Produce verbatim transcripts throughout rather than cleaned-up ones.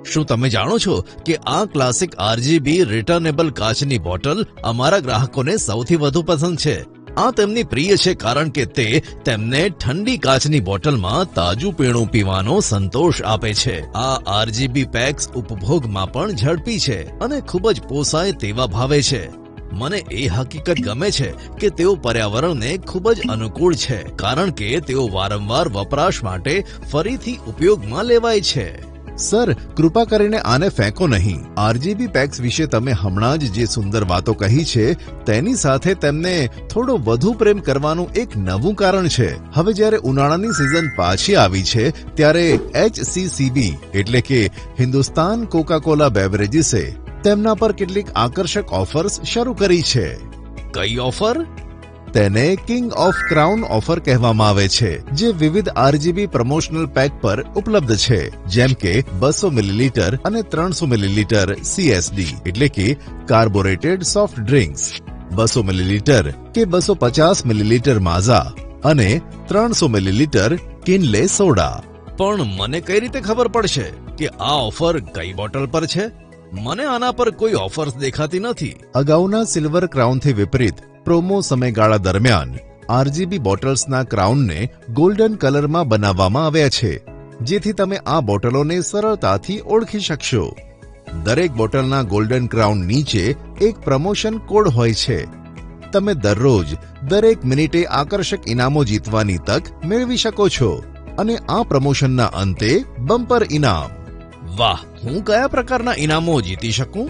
શું તમે જાણો છો કે આ ક્લાસિક આરજીબી રિટર્નેબલ કાચની બોટલ અમારા ગ્રાહકોને સૌથી વધુ પસંદ છે? આ તેમની પ્રિય છે કારણ કે તે તેમને ઠંડી કાચની બોટલમાં તાજું પીણું પીવાનો સંતોષ આપે છે. આ આરજીબી પેક્સ ઉપભોગમાં પણ ઝડપી છે અને ખૂબ જ પોસાય તેવા ભાવે છે. મને એ હકીકત ગમે છે કે તેઓ પર્યાવરણને ખૂબ જ અનુકૂળ છે કારણ કે તેઓ વારંવાર વપરાશ માટે ફરીથી ઉપયોગમાં લેવાય છે. સર, કૃપા કરીને આને ફેંકો નહીં. આરજીબી પેક્સ વિશે તમે હમણાં જ જે સુંદર વાતો કહી છે તેની સાથે તેમને થોડો વધુ પ્રેમ કરવાનું એક નવું કારણ છે. હવે જ્યારે ઉનાળાની સિઝન પાછી આવી છે ત્યારે એચસીસીબી એટલે કે હિન્દુસ્તાન કોકા કોલા બેવરેજીસે તેમના પર કેટલીક આકર્ષક ઓફર્સ શરૂ કરી છે. કઈ ઓફર? તેને કિંગ ઓફ ક્રાઉન ઓફર કહેવામાં આવે છે, જે વિવિધ આરજીબી પ્રમોશનલ પેક પર ઉપલબ્ધ છે, જેમ કે બસો મિલીલીટર અને ત્રણસો મિલીલીટર સીએસડી એટલે કે કાર્બોરેટેડ સોફ્ટ ડ્રિંક્સ, બસો મિલીલીટર કે બસો પચાસ મિલીલીટર માઝા અને ત્રણસો મિલીલીટર કિનલે સોડા. પણ મને કઈ રીતે ખબર પડશે કે આ ઓફર કઈ બોટલ પર છે? મને આના પર કોઈ ઓફર્સ દેખાતી નથી. અગાઉના સિલ્વર ક્રાઉનથી વિપરીત પ્રોમો સમયગાળા દરમિયાન આરજીબી બોટલ્સના ક્રાઉનને ગોલ્ડન કલરમાં બનાવવામાં આવ્યા છે, જેથી તમે આ બોટલોને સરળતાથી ઓળખી શકશો. દરેક બોટલના ગોલ્ડન ક્રાઉન નીચે એક પ્રમોશન કોડ હોય છે. તમે દરરોજ દરેક મિનિટે આકર્ષક ઇનામો જીતવાની તક મેળવી શકો છો અને આ પ્રમોશનના અંતે બમ્પર ઇનામ. વાહ, હું કયા પ્રકારના ઇનામો જીતી શકું?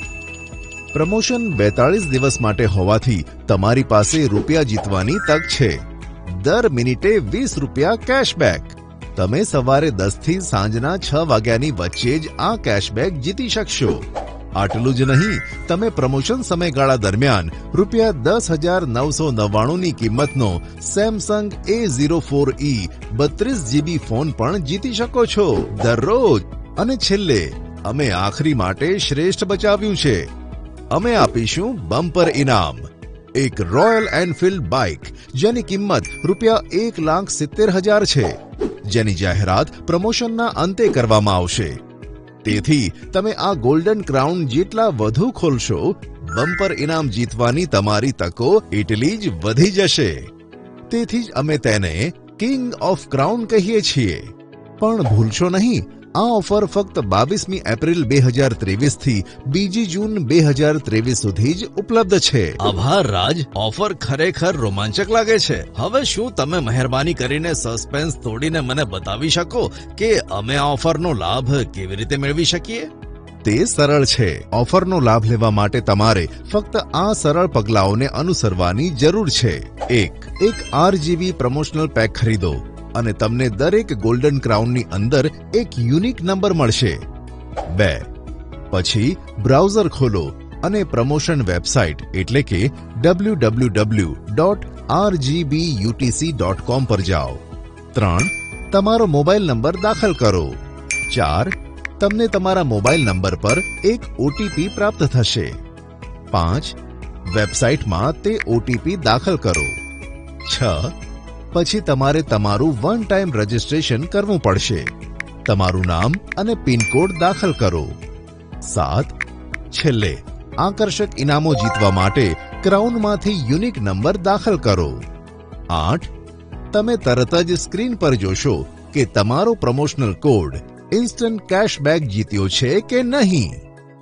પ્રમોશન બેતાળીસ દિવસ માટે હોવાથી તમારી પાસે રૂપિયા જીતવાની તક છે. દર મિનિટે વીસ રૂપિયા કેશબેક. તમે સવારે દસ થી સાંજના છ વાગ્યાની વચ્ચે જ આ કેશબેક જીતી શકશો. આટલું જ નહીં, તમે પ્રમોશન સમયગાળા દરમિયાન રૂપિયા દસ હજાર નવસો નવ્વાણું ની કિંમતનો Samsung A zero four E બત્રીસ જીબી ફોન પણ જીતી શકો છો દરરોજ. અને છેલ્લે અમે આખરી માટે શ્રેષ્ઠ બચાવ્યું છે. અમે આપીશું બમ્પર ઇનામ, એક રોયલ એનફિલ્ડ બાઇક જેની કિંમત રૂપિયા એક લાખ સિત્તેર હજાર છે, જેની જાહેરાત પ્રમોશનના અંતે કરવામાં આવશે. તેથી તમે આ ગોલ્ડન ક્રાઉન જેટલા વધુ ખોલશો, બમ્પર ઇનામ જીતવાની તમારી તકો એટલી જ વધી જશે. તેથી જ અમે તેને કિંગ ઓફ ક્રાઉન કહીએ છીએ. પણ ભૂલશો નહીં, આ ઓફર ફક્ત બાવીસમી એપ્રિલ બે હજાર ત્રેવીસ થી બીજી જૂન બે હજાર ત્રેવીસ સુધી જ ઉપલબ્ધ છે. આભાર રાજ, ઓફર ખરેખર રોમાંચક લાગે છે. હવે શું તમે મહેરબાની કરીને સસ્પેન્સ તોડીને મને બતાવી શકો કે અમે આ ઓફરનો લાભ કેવી રીતે મેળવી શકીએ? તે સરળ છે. ઓફરનો લાભ લેવા માટે તમારે ફક્ત આ સરળ પગલાઓને અનુસરવાની જરૂર છે. એક એક આરજીબી પ્રમોશનલ પેક ખરીદો અને તમને દરેક ગોલ્ડન ક્રાઉનની અંદર એક યુનિક નંબર મળશે. બે પછી બ્રાઉઝર ખોલો અને પ્રમોશન વેબસાઇટ એટલે કે W W W dot RGBUTC dot com પર જાઓ. ત્રણ તમારો મોબાઈલ નંબર દાખલ કરો. ચાર તમને તમારા મોબાઈલ નંબર પર એક ઓટીપી પ્રાપ્ત થશે. પાંચ વેબસાઇટમાં તે ઓટીપી દાખલ કરો. છ પછી તમારે તમારું વન ટાઈમ રજિસ્ટ્રેશન કરવું પડશે. તમારું નામ અને પિનકોડ દાખલ કરો. સાત છેલ્લે આકર્ષક ઇનામો જીતવા માટે ક્રાઉનમાંથી યુનિક નંબર દાખલ કરો. આઠ તમે તરત જ સ્ક્રીન પર જોશો કે તમારો પ્રમોશનલ કોડ ઇન્સ્ટન્ટ કેશબેક જીત્યો છે કે નહીં.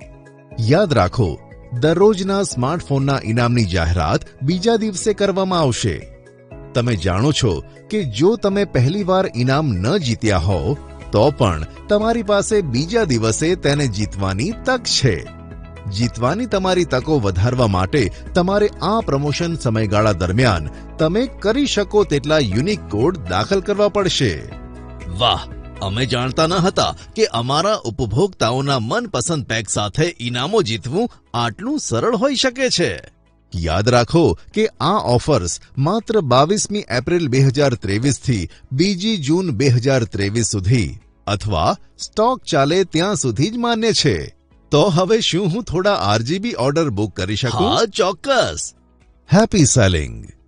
યાદ રાખો, દરરોજના સ્માર્ટફોનના ઇનામની જાહેરાત બીજા દિવસે કરવામાં આવશે. તમે જાણો છો કે જો તમે પહેલીવાર ઇનામ ન જીત્યા હો તો પણ તમારી પાસે બીજા દિવસે તેને જીતવાની તક છે. જીતવાની તમારી તકો વધારવા માટે તમારે આ પ્રમોશન સમયગાળા દરમિયાન તમે કરી શકો તેટલા યુનિક કોડ દાખલ કરવા પડશે. વાહ, અમે જાણતા ન હતા કે અમારા ઉપભોક્તાઓના મનપસંદ પેક સાથે ઇનામો જીતવું આટલું સરળ હોઈ શકે છે. યાદ રાખો કે આ ઓફર્સ માત્ર બાવીસમી એપ્રિલ બે હજાર ત્રેવીસ થી બીજી જૂન બે હજાર ત્રેવીસ સુધી અથવા સ્ટોક ચાલે ત્યાં સુધી જ માન્ય છે. તો હવે શું હું થોડા આરજીબી ઓર્ડર બુક કરી શકું? હા, ચોક્કસ. Happy selling.